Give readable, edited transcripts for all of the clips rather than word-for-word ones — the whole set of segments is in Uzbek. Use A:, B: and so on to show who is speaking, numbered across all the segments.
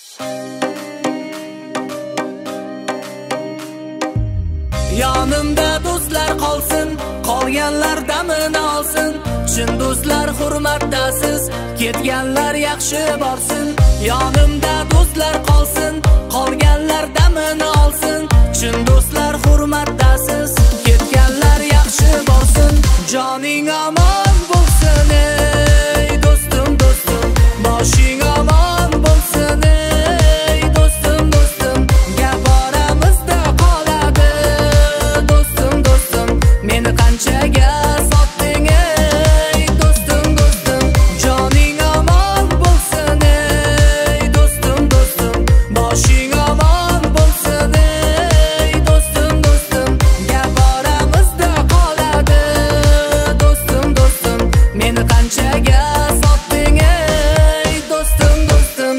A: Yonimda do'stlar qolsin, qolganlar damini olsin. Chin do'stlar hurmatdasiz, ketganlar yaxshi borsin. Yonimda do'stlar qolsin, qolganlar damini olsin. Chin do'stlar hurmatdasiz, ketganlar yaxshi borsin. Joning omon bo'lsin ey do'stim, do'stim. Boshing omon bo'lsin ey do'stim, do'stim. Gap oramizda qoladi do'stim, do'stim. Meni qanchaga sotding ey do'stim, do'stim. Joning omon bo'lsin ey do'stim, do'stim. Boshing omon bo'lsin ey do'stim, do'stim. Gap oramizda qoladi do'stim, do'stim. Meni qanchaga sotding ey do'stim, do'stim.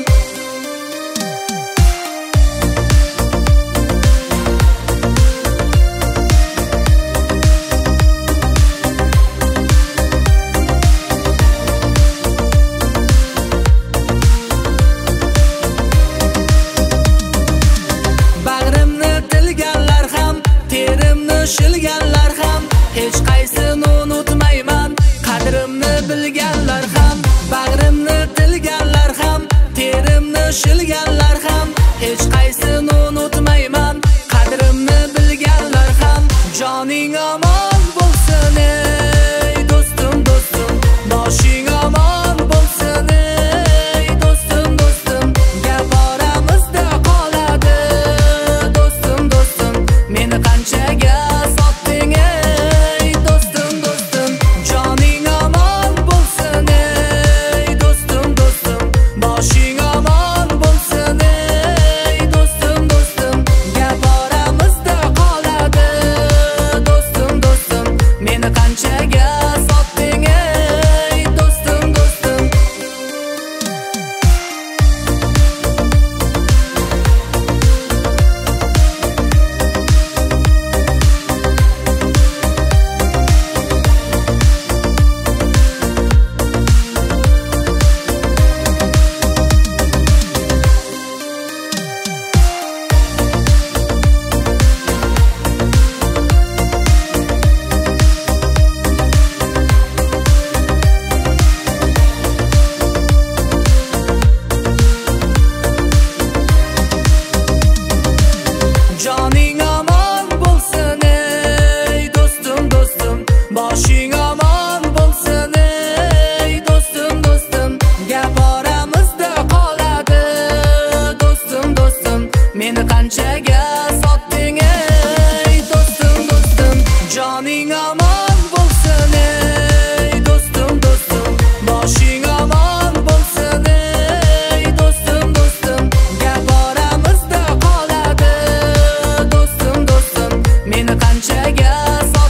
A: Bag'rimni tilganlar ham, terimni shilganlar ham, hech qaysini unutmayman. Qadrimni bilganlar ham, bag'rimni tilganlar ham, terimni shilganlar ham, hech qaysini unutmayman. Qadrimni bilganlar ham. Joning omon bo'lsin ey do'stim, do'stim. Boshing omon bo'lsin ey do'stim, do'stim. Gap oramizda qoladi do'stim, do'stim. Meni qanchaga sotding ey do'stim, do'stim. Joning omon bo'lsin ey do'stim, do'stim. Boshing omon bo'lsin ey do'stim, do'stim. Gap oramizda qoladi do'stim, do'stim. Meni qanchaga sotding ey do'stim, do'stim. Joning omon bo'lsin ey do'stim, do'stim. Boshing omon bo'lsin ey do'stim, do'stim. Gap oramizda qoladi do'stim, do'stim. Meni qanchaga sotding ey do'stim, do'stim. Joning omon bo'lsin ey do'stim, do'stim. Boshing omon bo'lsin ey do'stim, do'stim. Gap oramizda qoladi do'stim, do'stim. Meni qanchaga